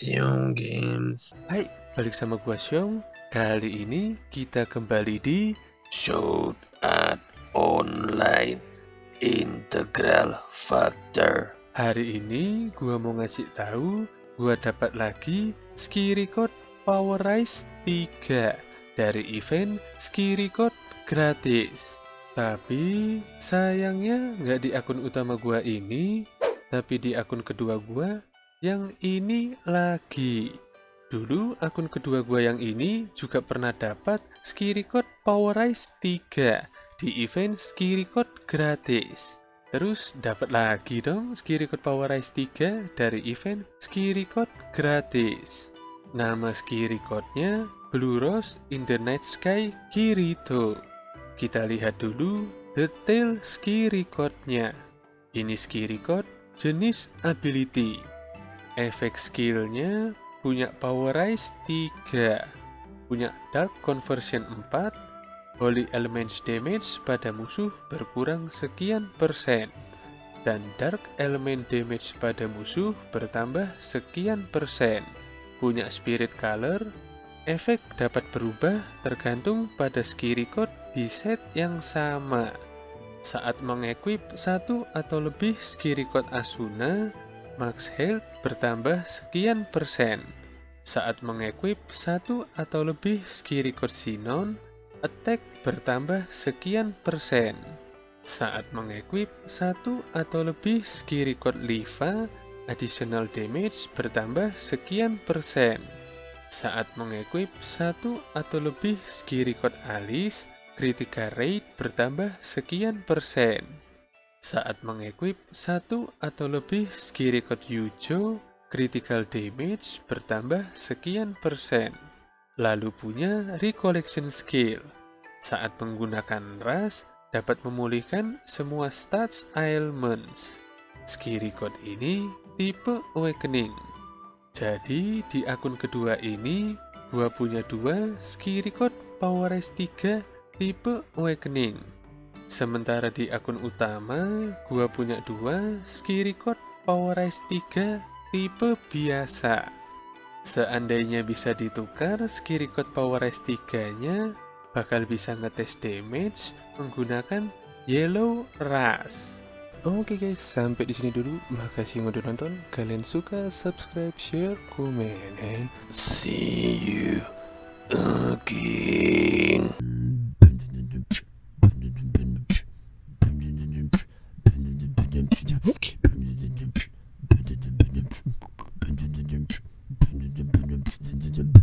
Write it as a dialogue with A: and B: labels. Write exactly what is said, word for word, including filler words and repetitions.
A: Xiong Games.
B: Hai, balik sama gua Xiong. Kali ini kita kembali di
A: Sword Art Online Integral Factor.
B: Hari ini gua mau ngasih tahu gua dapat lagi Ski Record Power Rise tiga dari event Ski Record gratis. Tapi sayangnya nggak di akun utama gua ini, tapi di akun kedua gua yang ini lagi. Dulu akun kedua gua yang ini juga pernah dapat Ski Record Power Rise tiga di event Ski Record gratis. Terus dapat lagi dong Ski Record Power Rise tiga dari event Ski Record gratis. Nama Ski Recordnya Blue Rose in the Night Sky Kirito. Kita lihat dulu detail Ski Recordnya. Ini Ski Record jenis ability. Efek skillnya punya Power Rise tiga, punya Dark Conversion empat, Holy Elements Damage pada musuh berkurang sekian persen, dan Dark Element Damage pada musuh bertambah sekian persen. Punya Spirit Color, efek dapat berubah tergantung pada Ski Record di set yang sama. Saat mengequip satu atau lebih Ski Record Asuna, max health bertambah sekian persen. Saat mengequip satu atau lebih Ski Record Sinon, attack bertambah sekian persen. Saat mengequip satu atau lebih Ski Record Liva, additional damage bertambah sekian persen. Saat mengequip satu atau lebih Ski Record Alice, critical rate bertambah sekian persen. Saat mengequip satu atau lebih Ski Record Yujo, critical damage bertambah sekian persen. Lalu punya Recollection Skill. Saat menggunakan Rush, dapat memulihkan semua stats ailments. Ski Record ini tipe Awakening. Jadi di akun kedua ini, gua punya dua Ski Record Power Rise tiga tipe Awakening. Sementara di akun utama, gua punya dua Ski Record Power Rise tiga tipe biasa. Seandainya bisa ditukar Ski Record Power Rise tiga-nya, bakal bisa ngetes damage menggunakan Yellow Rush. Oke guys, sampai di sini dulu. Makasih yang udah nonton. Kalian suka, subscribe, share, komen, and
A: See you again.
C: Dum dum dum dum dum dum dum dum dum dum dum dum dum dum dum dum dum